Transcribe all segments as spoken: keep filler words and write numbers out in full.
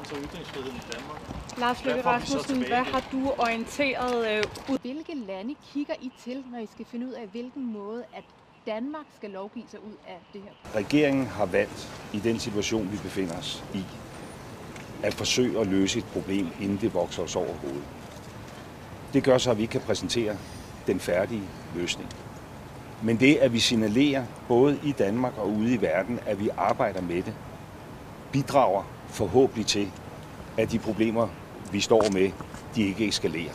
begrænser ytringsfriheden i Danmark. Lars Løkke Rasmussen, hvad har du orienteret øh, ud? Hvilke lande kigger I til, når I skal finde ud af, hvilken måde, at Danmark skal lovgive sig ud af det her? Regeringen har valgt, i den situation, vi befinder os i, at forsøge at løse et problem, inden det vokser os over hovedet. Det gør så, at vi kan præsentere den færdige løsning. Men det, at vi signalerer, både i Danmark og ude i verden, at vi arbejder med det, bidrager forhåbentlig til, at de problemer, vi står med, de ikke eskalerer.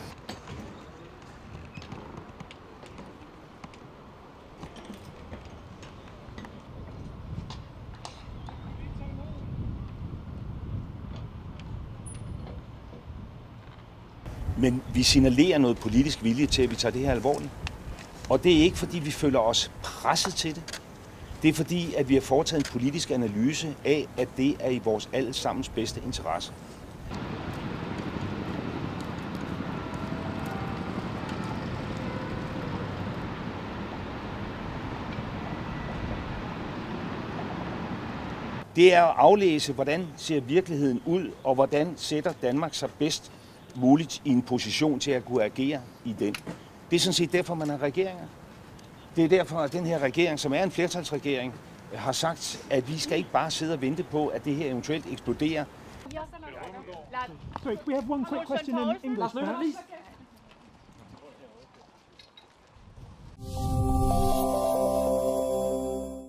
Men vi signalerer noget politisk vilje til, at vi tager det her alvorligt. Og det er ikke, fordi vi føler os presset til det. Det er fordi, at vi har foretaget en politisk analyse af, at det er i vores allesammens bedste interesse. Det er at aflæse, hvordan ser virkeligheden ud, og hvordan sætter Danmark sig bedst muligt i en position til at kunne agere i den. Det er sådan set derfor, man har regeringer. Det er derfor, at den her regering, som er en flertalsregering, har sagt, at vi skal ikke bare sidde og vente på, at det her eventuelt eksploderer. Sorry, we have one quick question in English, perhaps?